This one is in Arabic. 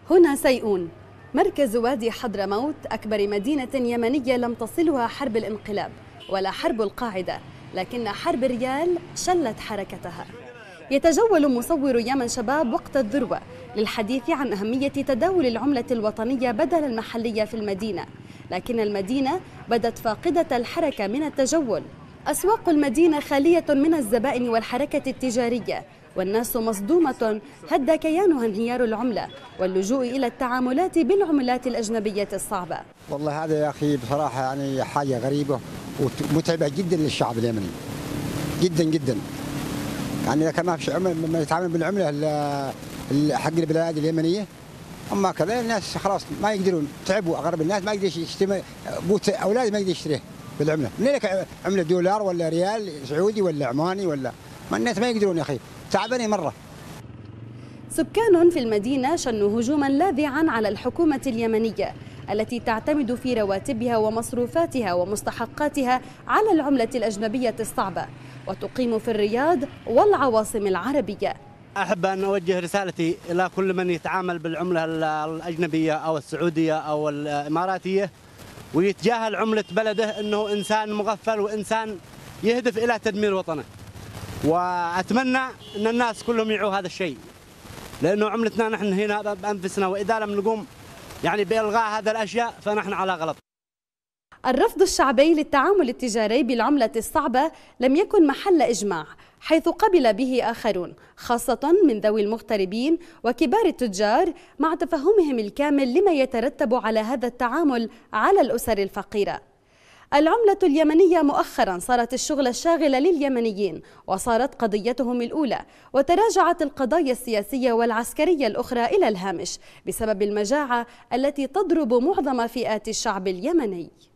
هنا سيئون، مركز وادي حضرموت، أكبر مدينة يمنية لم تصلها حرب الانقلاب ولا حرب القاعدة، لكن حرب ريال شلت حركتها. يتجول مصور يمن شباب وقت الذروة للحديث عن أهمية تداول العملة الوطنية بدل المحلية في المدينة، لكن المدينة بدت فاقدة الحركة من التجول. أسواق المدينة خالية من الزبائن والحركة التجارية، والناس مصدومة هد كيانها انهيار العملة واللجوء إلى التعاملات بالعملات الأجنبية الصعبة. والله هذا يا أخي بصراحة يعني حاجة غريبة ومتعبة جدا للشعب اليمني جدا جدا. يعني إذا كان ما فيش عملة ما يتعامل بالعملة حق البلاد اليمنية، أما كذا الناس خلاص ما يقدرون، تعبوا أغلب الناس ما يقدر يشتري بوت أولاد ما يقدر يشتريه بالعملة. من لك عملة دولار ولا ريال سعودي ولا عماني ولا ما الناس ما يقدرون يا أخي، تعبانين مرة. سكان في المدينة شنوا هجوما لاذعا على الحكومة اليمنية التي تعتمد في رواتبها ومصروفاتها ومستحقاتها على العملة الأجنبية الصعبة، وتقيم في الرياض والعواصم العربية. أحب أن أوجه رسالتي إلى كل من يتعامل بالعملة الأجنبية أو السعودية أو الإماراتية ويتجاهل عملة بلده، أنه إنسان مغفل وإنسان يهدف إلى تدمير وطنه. وأتمنى أن الناس كلهم يعوا هذا الشيء، لأنه عملتنا نحن هنا بأنفسنا، وإذا لم نقوم يعني بإلغاء هذه الأشياء فنحن على غلط. الرفض الشعبي للتعامل التجاري بالعملة الصعبة لم يكن محل إجماع، حيث قبل به آخرون خاصة من ذوي المغتربين وكبار التجار، مع تفهمهم الكامل لما يترتب على هذا التعامل على الأسر الفقيرة. العملة اليمنية مؤخرا صارت الشغلة الشاغلة لليمنيين، وصارت قضيتهم الأولى، وتراجعت القضايا السياسية والعسكرية الأخرى إلى الهامش بسبب المجاعة التي تضرب معظم فئات الشعب اليمني.